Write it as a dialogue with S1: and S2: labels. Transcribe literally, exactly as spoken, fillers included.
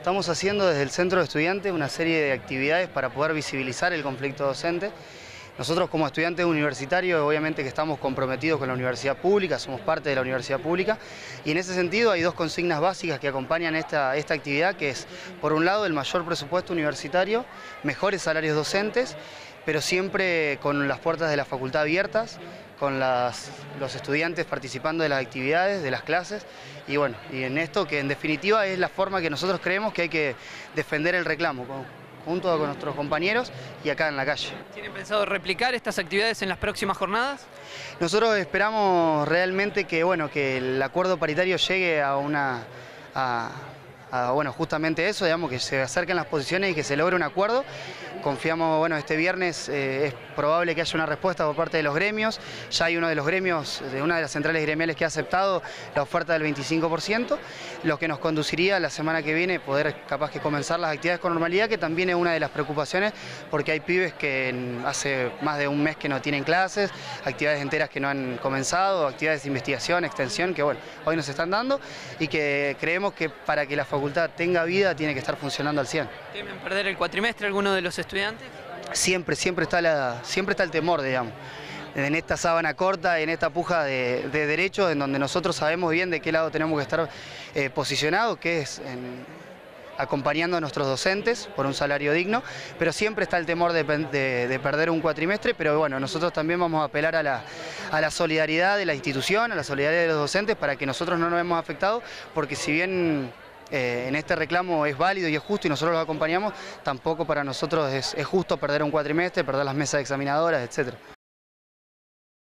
S1: Estamos haciendo desde el Centro de Estudiantes una serie de actividades para poder visibilizar el conflicto docente. Nosotros como estudiantes universitarios obviamente que estamos comprometidos con la universidad pública, somos parte de la universidad pública y en ese sentido hay dos consignas básicas que acompañan esta, esta actividad, que es por un lado el mayor presupuesto universitario, mejores salarios docentes, pero siempre con las puertas de la facultad abiertas, con las, los estudiantes participando de las actividades, de las clases, y bueno, y en esto que en definitiva es la forma que nosotros creemos que hay que defender el reclamo, junto con nuestros compañeros y acá en la calle.
S2: ¿Tienen pensado replicar estas actividades en las próximas jornadas?
S1: Nosotros esperamos realmente que, bueno, que el acuerdo paritario llegue a una... A, a, bueno, justamente eso, digamos, que se acerquen las posiciones y que se logre un acuerdo. Confiamos, bueno, este viernes eh, es probable que haya una respuesta por parte de los gremios. Ya hay uno de los gremios, de una de las centrales gremiales que ha aceptado la oferta del veinticinco por ciento, lo que nos conduciría la semana que viene poder capaz que comenzar las actividades con normalidad, que también es una de las preocupaciones, porque hay pibes que hace más de un mes que no tienen clases, actividades enteras que no han comenzado, actividades de investigación, extensión, que bueno, hoy nos están dando y que creemos que para que la facultad tenga vida tiene que estar funcionando al cien.
S2: ¿Temen perder el cuatrimestre alguno de los estudiantes?
S1: Siempre, siempre está, la, siempre está el temor, digamos, en esta sábana corta, en esta puja de, de derechos, en donde nosotros sabemos bien de qué lado tenemos que estar eh, posicionados, que es en, acompañando a nuestros docentes por un salario digno, pero siempre está el temor de, de, de perder un cuatrimestre, pero bueno, nosotros también vamos a apelar a la, a la solidaridad de la institución, a la solidaridad de los docentes, para que nosotros no nos vemos afectados, porque si bien Eh, en este reclamo es válido y es justo y nosotros lo acompañamos, tampoco para nosotros es, es justo perder un cuatrimestre, perder las mesas examinadoras, etcétera.